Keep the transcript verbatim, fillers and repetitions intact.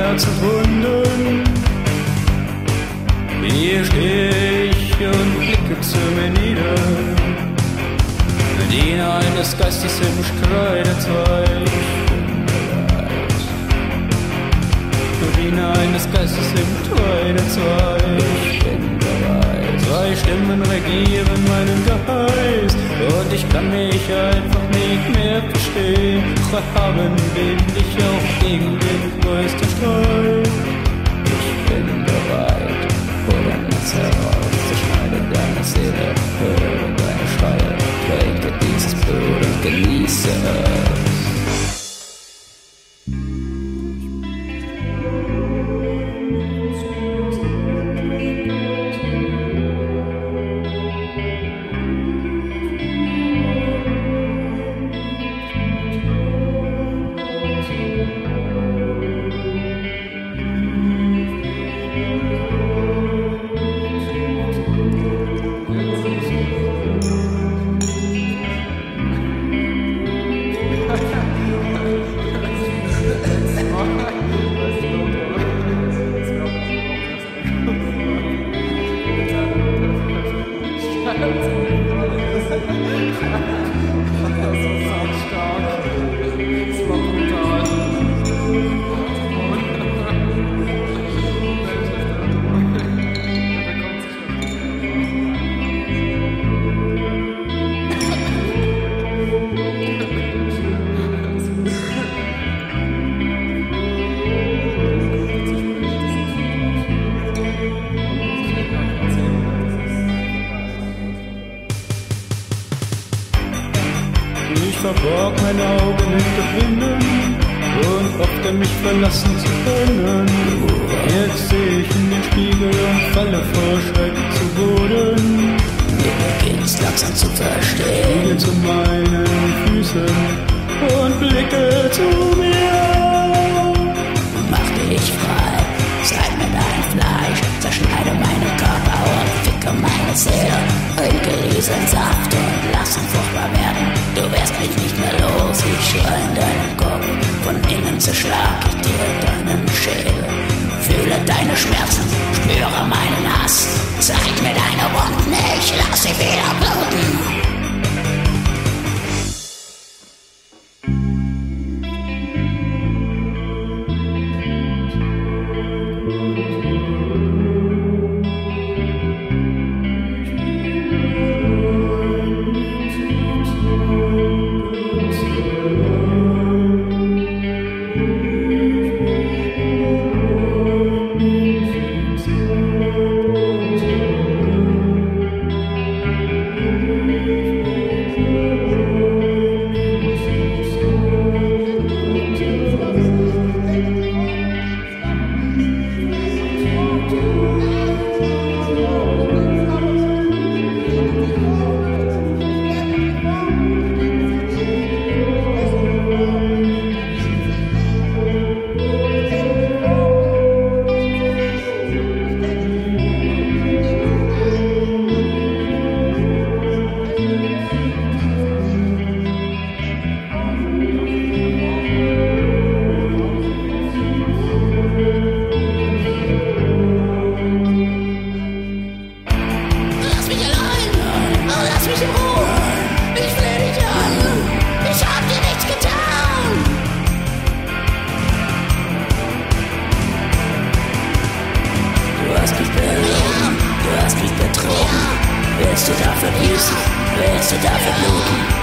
Herz erfunden. Hier steh ich und blicke zu mir nieder, bediene eines Geistes im Streit der zwei. Bediene eines Geistes im Streit der zwei. Ich bin bereit. Zwei Stimmen regieren meinen Geist und ich kann mich einfach nicht mehr verstehen. Haben bin ich auch gegen den größten Streit. Ich bin bereit, hol dein Netz heraus, zerschneide deine Seele, höre deine Schreie, trinke dieses Blut und genieße es. Ich verborg meine Augen hinter Winden und hoffte mich verlassen zu können. Jetzt seh ich in den Spiegel und falle vor Schreck zu Boden. Du beginnst langsam zu verstehen. Fliege zu meinen Füßen und blicke zu mir. Mach dich frei, zeig mir dein Fleisch, zerschneide meinen Körper und ficke meine Seele. Trinke diesen Saft und lass ihn furchtbar werden. Du wirst mich nicht mehr los, ich schrei in deinen Kopf. Von innen zerschlag ich dir deinen Schädel. Fühle deine Schmerzen, spüre meinen Hass. Zeig mir deine Wunden, ich lass sie wieder bluten. Willst du dafür büßen? Willst du dafür bluten?